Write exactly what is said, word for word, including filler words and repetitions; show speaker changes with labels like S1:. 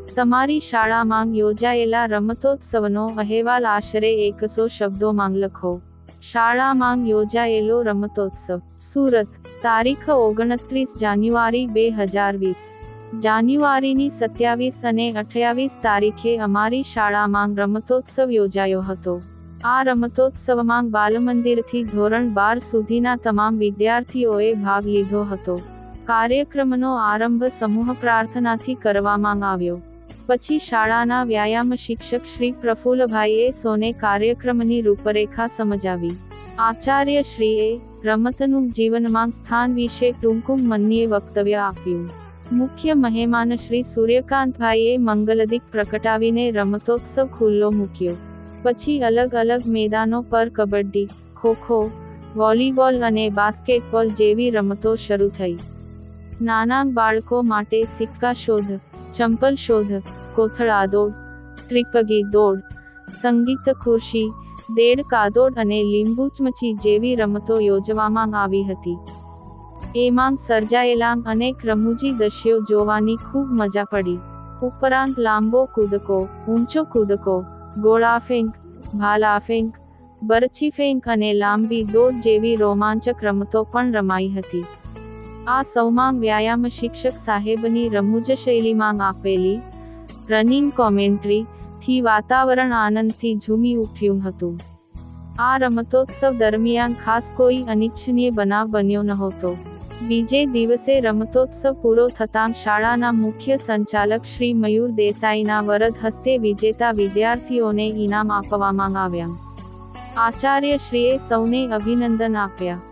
S1: તમારી શાળામાં યોજાયેલા રમતોત્સવનો અહેવાલ આશરે એકસો શબ્દોમાં લખો. શાળામાં યોજાયેલો રમતોત્સવ. સુરત, તારીખ ઓગણત્રીસ જાન્યુઆરી બે હજાર વીસ. જાન્યુઆરીની સત્યાવીસ અને અઠ્યાવીસ તારીખે અમારી શાળામાં રમતોત્સવ યોજાયો હતો. આ રમતોત્સવમાં બાલમંદિરથી ધોરણ બાર સુધીના તમામ વિદ્યાર્થીઓએ ભાગ લીધો હતો. કાર્યક્રમનો આરંભ સમૂહ પ્રાર્થનાથી કરવામાં આવ્યો. પછી શાળાના વ્યાયામ શિક્ષક શ્રી પ્રફુલ્લભાઈએ સૌને કાર્યક્રમની રૂપરેખા સમજાવી. આચાર્યશ્રીએ રમતનું જીવનમાં સ્થાન વિશે ટૂંકું મનીય વક્તવ્ય આપ્યું. મુખ્ય મહેમાન શ્રી સૂર્યકાંતભાઈએ મંગલદીપ પ્રગટાવીને રમતોત્સવ ખુલ્લો મૂક્યો. પછી અલગ અલગ મેદાનો પર કબડ્ડી, ખોખો, વોલીબોલ અને બાસ્કેટબોલ જેવી રમતો શરૂ થઈ. નાના બાળકો માટે સિક્કા શોધ, ચંપલ શોધ, કોથળા દોડ, ત્રિપગી દોડ, સંગીત ખુરશી, દેડકા દોડ અને લીંબુ ચમચી જેવી રમતો યોજવામાં આવી હતી. એમાં સર્જાયેલા અનેક રમૂજી દ્રશ્યો જોવાની ખૂબ મજા પડી. ઉપરાંત લાંબો કૂદકો, ઊંચો કૂદકો, ગોળા ફેંક, ભાલા ફેંક, બરછી ફેંક અને લાંબી દોડ જેવી રોમાંચક રમતો પણ રમાઈ હતી. આ સૌમાં વ્યાયામ શિક્ષક સાહેબની રમૂજ શૈલીમાં આપેલી રનિંગ કોમેન્ટ્રી થી વાતાવરણ આનંદથી ઝૂમી ઉઠ્યું હતું. આ રમતોત્સવ દરમિયાન ખાસ કોઈ અનિચ્છનીય બનાવ બન્યો નહોતો. બીજે દિવસે રમતોત્સવ પૂરો થતાં શાળાના મુખ્ય સંચાલક શ્રી મયુર દેસાઈના વરદ હસ્તે વિજેતા વિદ્યાર્થીઓને ઇનામ આપવામાં આવ્યા. આચાર્યશ્રીએ સૌને અભિનંદન આપ્યા.